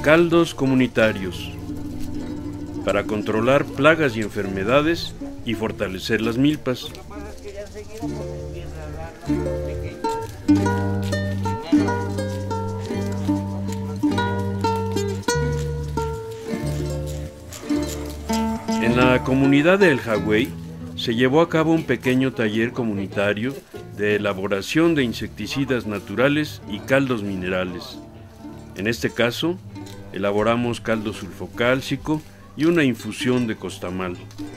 Caldos comunitarios para controlar plagas y enfermedades y fortalecer las milpas. En la comunidad de El Jagüey se llevó a cabo un pequeño taller comunitario de elaboración de insecticidas naturales y caldos minerales. En este caso, elaboramos caldo sulfocálcico y una infusión de costamal.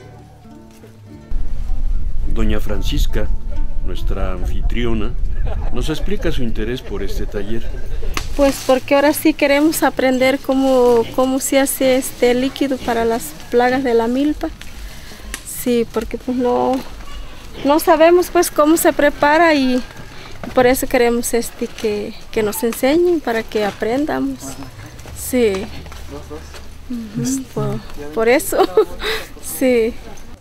Doña Francisca, nuestra anfitriona, nos explica su interés por este taller. Pues porque ahora sí queremos aprender cómo se hace este líquido para las plagas de la milpa. Sí, porque pues no sabemos pues cómo se prepara y por eso queremos que nos enseñen para que aprendamos. Sí. Por eso. Sí.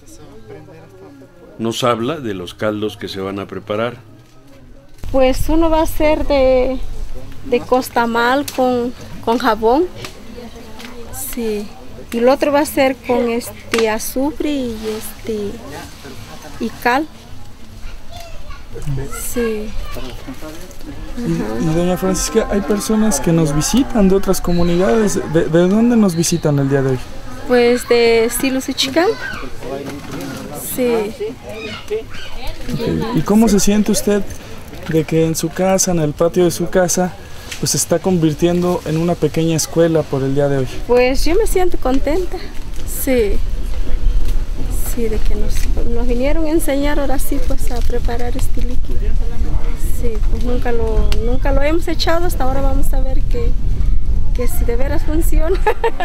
Nos habla de los caldos que se van a preparar. Pues uno va a hacer de costamal con jabón. Sí. Y el otro va a ser con azufre y cal. Sí. Y doña Francisca, hay personas que nos visitan de otras comunidades. ¿De dónde nos visitan el día de hoy? Pues de Silusichicán. Sí. Okay. ¿Y cómo se siente usted de que en su casa, en el patio de su casa, pues se está convirtiendo en una pequeña escuela por el día de hoy? Pues yo me siento contenta. Sí. Sí, de que nos vinieron a enseñar ahora sí pues a preparar este líquido. Sí, pues nunca lo hemos echado, hasta ahora vamos a ver que si de veras funciona.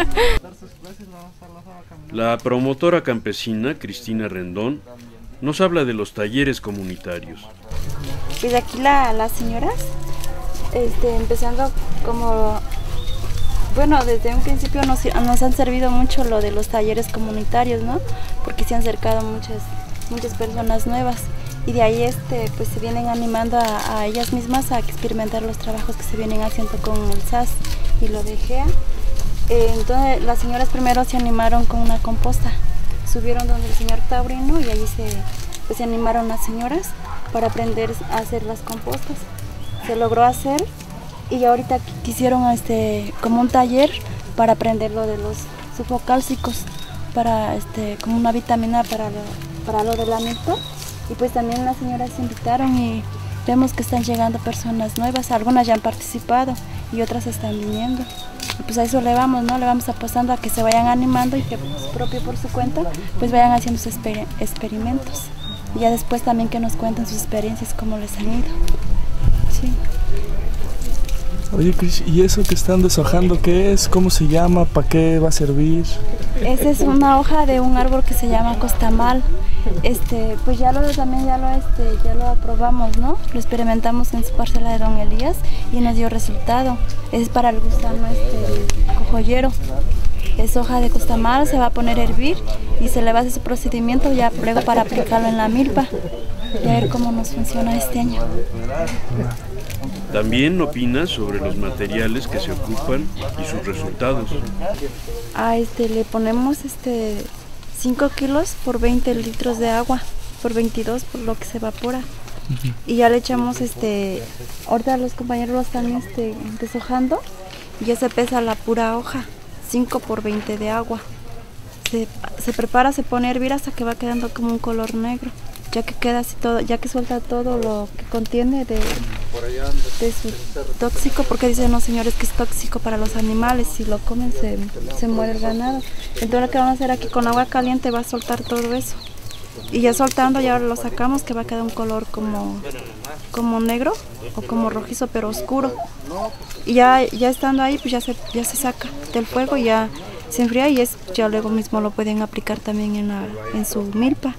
La promotora campesina Cristina Rendón nos habla de los talleres comunitarios. Pues aquí las señoras, empezando como, bueno, desde un principio nos han servido mucho lo de los talleres comunitarios, ¿no? Porque se han acercado muchas personas nuevas y de ahí pues se vienen animando a ellas mismas a experimentar los trabajos que se vienen haciendo con el SAS y lo de GEA. Entonces las señoras primero se animaron con una composta, subieron donde el señor Taurino y allí se animaron las señoras para aprender a hacer las compostas. Se logró hacer y ahorita quisieron como un taller para aprender lo de los sulfocálcicos, para como una vitamina para lo de la milpa. Y pues también las señoras se invitaron y vemos que están llegando personas nuevas, algunas ya han participado y otras están viniendo. Y pues a eso le vamos, ¿no? Le vamos apostando a que se vayan animando y que pues, propio por su cuenta pues vayan haciendo sus experimentos. Y ya después también que nos cuenten sus experiencias, cómo les han ido. Sí. Oye, Cris, ¿y eso que están deshojando qué es? ¿Cómo se llama? ¿Para qué va a servir? Esa es una hoja de un árbol que se llama costamal. Pues ya lo aprobamos, ¿no? Lo experimentamos en su parcela de Don Elías y nos dio resultado. Es para el gusano cojollero. Es hoja de costamal, se va a poner a hervir y se le va a hacer su procedimiento ya luego para aplicarlo en la milpa y a ver cómo nos funciona este año. También opina sobre los materiales que se ocupan y sus resultados. Le ponemos 5 kilos por 20 litros de agua, por 22 por lo que se evapora. Y ya le echamos, ahorita los compañeros lo están deshojando y ya se pesa la pura hoja, 5 por 20 de agua. Se prepara, se pone a hervir hasta que va quedando como un color negro. Ya que queda así todo, ya que suelta todo lo que contiene de su tóxico, porque dicen los señores que es tóxico para los animales, si lo comen se muere el ganado. Entonces lo que vamos a hacer aquí con agua caliente va a soltar todo eso. Y ya soltando ya lo sacamos, que va a quedar un color como negro o como rojizo pero oscuro. Y ya estando ahí pues ya se saca del fuego y ya se enfría y ya luego mismo lo pueden aplicar también en su milpa.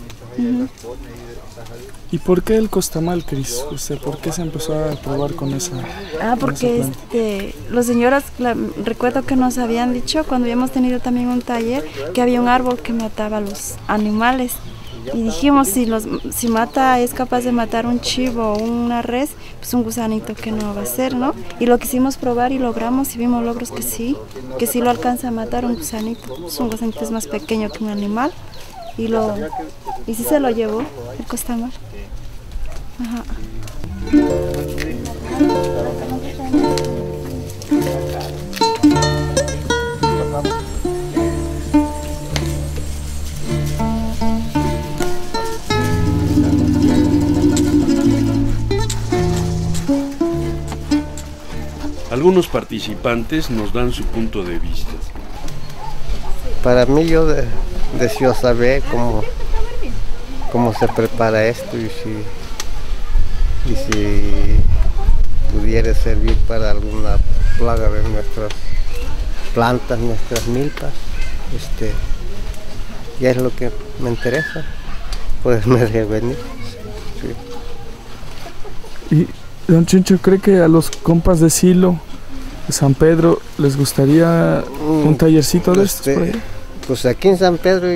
¿Y por qué el costamal, Cris? ¿Por qué se empezó a probar con esa? Porque los señoras, recuerdo que nos habían dicho cuando habíamos tenido también un taller que había un árbol que mataba a los animales Y dijimos, si mata, es capaz de matar un chivo o una res, pues un gusanito que no va a ser, ¿no? Y lo quisimos probar y logramos, y vimos logros que sí lo alcanza a matar un gusanito. Pues un gusanito es más pequeño que un animal. Y sí se lo llevó el costamar. Ajá. Algunos participantes nos dan su punto de vista. Para mí yo deseo saber cómo se prepara esto y si pudiera servir para alguna plaga de nuestras plantas, nuestras milpas. Ya es lo que me interesa, pues me debe venir. Sí. Y don Chincho, ¿cree que a los compas de Silo, de San Pedro, les gustaría un tallercito de estos por ahí? Pues aquí en San Pedro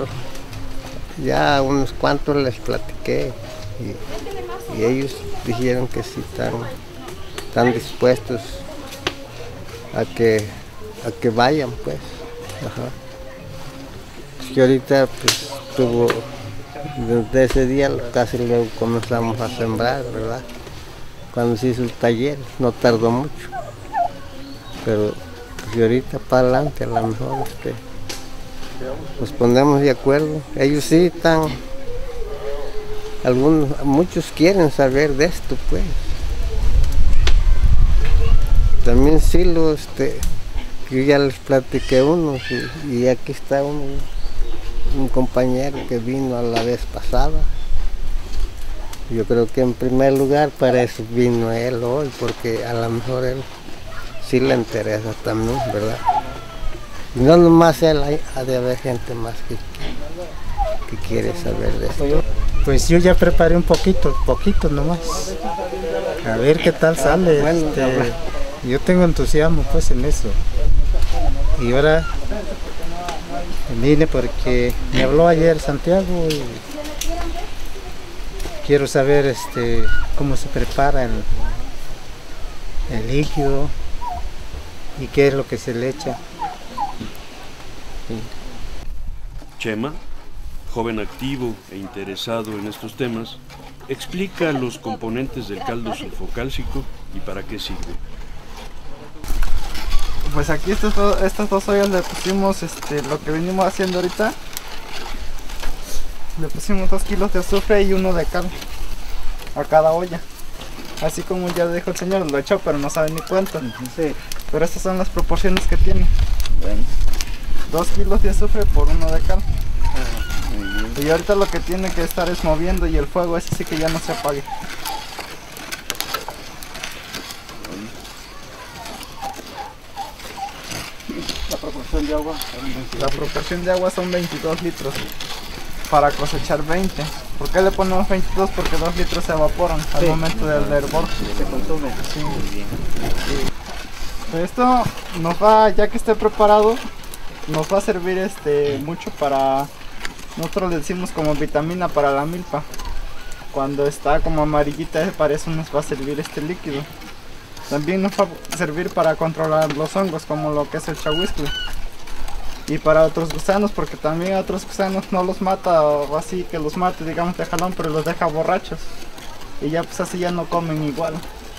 ya unos cuantos les platiqué y ellos dijeron que sí están dispuestos a que vayan, pues. Ajá. Que ahorita pues desde ese día casi luego comenzamos a sembrar, ¿verdad? Cuando se hizo el taller no tardó mucho, pero pues, ahorita para adelante a lo mejor nos ponemos de acuerdo. Ellos sí están, muchos quieren saber de esto, pues. También sí yo ya les platiqué unos y aquí está un compañero que vino a la vez pasada. Yo creo que en primer lugar para eso vino él hoy, porque a lo mejor él sí le interesa también, ¿verdad? Y no nomás él, ha de haber gente más que quiere saber de esto. Pues yo ya preparé un poquito nomás. A ver qué tal sale. Bueno, yo tengo entusiasmo pues en eso. Y ahora vine porque me habló ayer Santiago y quiero saber cómo se prepara el líquido y qué es lo que se le echa. Chema, joven activo e interesado en estos temas, explica los componentes del caldo sulfocálcico y para qué sirve. Pues aquí estas dos ollas le pusimos lo que venimos haciendo ahorita. Le pusimos 2 kilos de azufre y 1 de cal a cada olla. Así como ya dijo el señor, lo echó pero no sabe ni cuánto. Sí. Pero estas son las proporciones que tiene. Bueno. 2 kilos de azufre por 1 de cal. Y ahorita lo que tiene que estar es moviendo y el fuego ese sí que ya no se apague. La proporción de agua son 22 litros para cosechar 20. ¿Por qué le ponemos 22? Porque 2 litros se evaporan al momento del hervor. Se consume. Sí. Muy bien. Esto nos va, ya que esté preparado, nos va a servir mucho para, nosotros le decimos como vitamina para la milpa. Cuando está como amarillita, para eso nos va a servir este líquido. También nos va a servir para controlar los hongos, como lo que es el chahuiscle. Y para otros gusanos, porque también a otros gusanos no los mata, o así que los mate, digamos, de jalón, pero los deja borrachos. Y ya pues así ya no comen igual.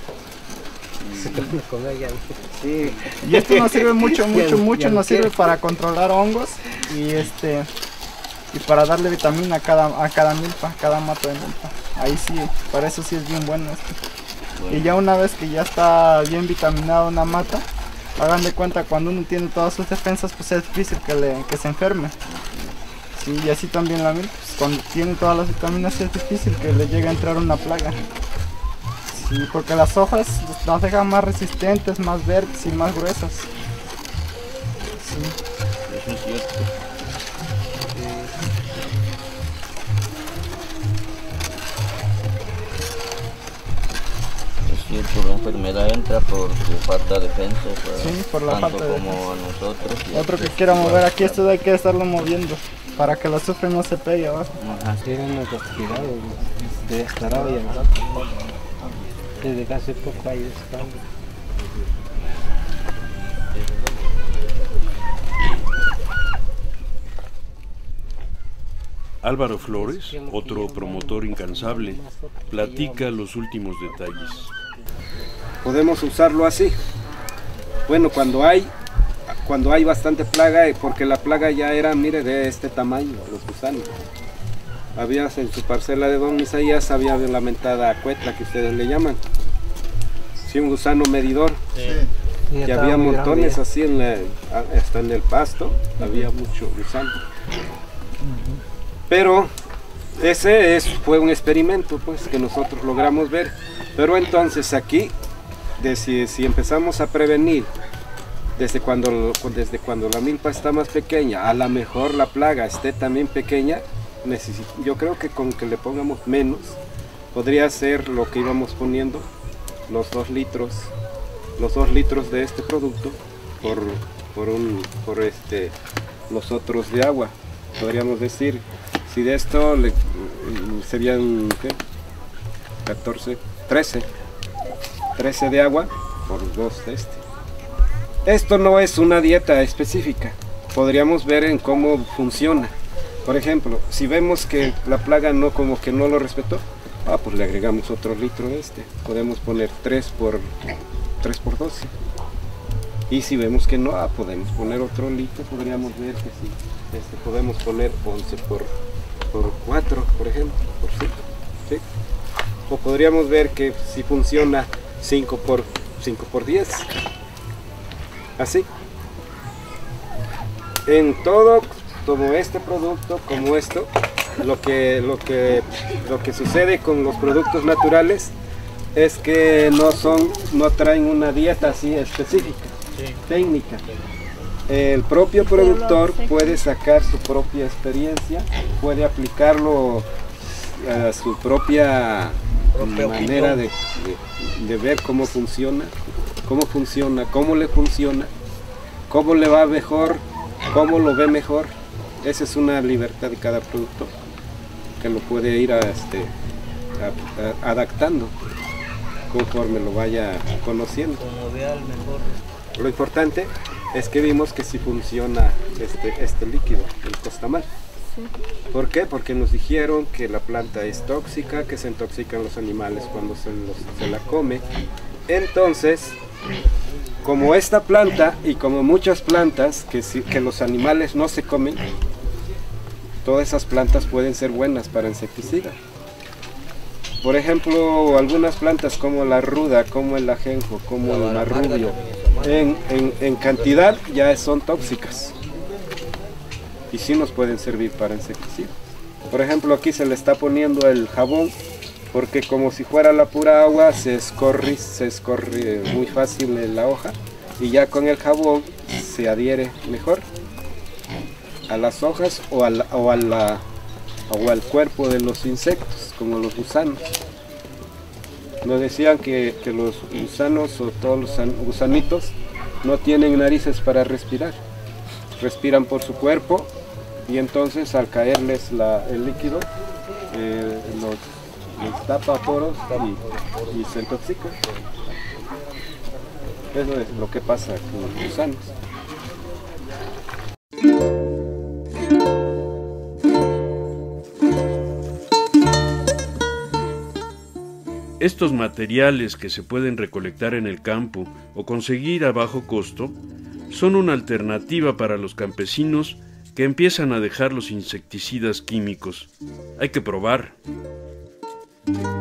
Sí. Y esto nos sirve mucho, nos sirve para controlar hongos y para darle vitamina a cada milpa, a cada mato de milpa. Ahí sí, para eso sí es bien bueno esto. Bueno. Y ya una vez que ya está bien vitaminada una mata, hagan de cuenta, cuando uno tiene todas sus defensas, pues es difícil que se enferme. Sí, y así también la milpa, pues cuando tiene todas las vitaminas es difícil que le llegue a entrar una plaga. Sí, porque las hojas las dejan más resistentes, más verdes y más gruesas. Sí. Eso es cierto. Es cierto, la enfermedad entra por falta de defensa, sí, por la tanto falta de como defensa. A nosotros. Otro que quiera mover aquí, esto hay que estarlo moviendo. para que el azufre no se pegue abajo. Desde hace poco hay escándalo. Álvaro Flores, otro promotor incansable, platica los últimos detalles. Podemos usarlo así. Bueno, cuando hay bastante plaga, porque la plaga ya era, mire, de este tamaño, los gusanos. Había en su parcela de Don Isaías, había la lamentada cuetla que ustedes le llaman. Sí, un gusano medidor. Sí. Y había montones así, hasta en el pasto, había mucho gusano. Pero ese fue un experimento pues, que nosotros logramos ver. Pero entonces aquí, si empezamos a prevenir desde cuando la milpa está más pequeña, a lo mejor la plaga esté también pequeña, yo creo que con que le pongamos menos, podría ser lo que íbamos poniendo, los 2 litros de este producto por los otros de agua. Podríamos decir, si de esto serían ¿qué? 13 de agua por 2 de este. Esto no es una dieta específica, podríamos ver en cómo funciona. Por ejemplo, si vemos que la plaga como que no lo respetó, pues le agregamos otro litro de este. Podemos poner 3 por 12. Y si vemos que no, podemos poner otro litro, podríamos ver que sí. Podemos poner 11 por 4, por ejemplo, por 5. ¿Sí? O podríamos ver que si funciona 5 por 10. Así. En todo este producto, como esto, lo que sucede con los productos naturales es que no traen una dieta así específica, técnica. El propio productor puede sacar su propia experiencia, puede aplicarlo a su propia manera de ver cómo funciona, cómo le funciona, cómo le va mejor, cómo lo ve mejor. Esa es una libertad de cada productor que lo puede ir adaptando conforme lo vaya conociendo. Lo importante es que vimos que sí funciona este líquido, el Costamal. Sí. ¿Por qué? Porque nos dijeron que la planta es tóxica, que se intoxican los animales cuando se la come. Entonces, como esta planta y como muchas plantas que los animales no se comen, todas esas plantas pueden ser buenas para insecticida. Por ejemplo, algunas plantas como la ruda, como el ajenjo, como el marrubio, en cantidad ya son tóxicas y sí nos pueden servir para insecticidas. Por ejemplo, aquí se le está poniendo el jabón porque como si fuera la pura agua se escorre muy fácil en la hoja y ya con el jabón se adhiere mejor a las hojas o al cuerpo de los insectos, como los gusanos. Nos decían que los gusanos o todos los gusanitos no tienen narices para respirar, respiran por su cuerpo y entonces al caerles el líquido les tapa poros y se intoxican. Eso es lo que pasa con los gusanos. Estos materiales que se pueden recolectar en el campo o conseguir a bajo costo son una alternativa para los campesinos que empiezan a dejar los insecticidas químicos. Hay que probar.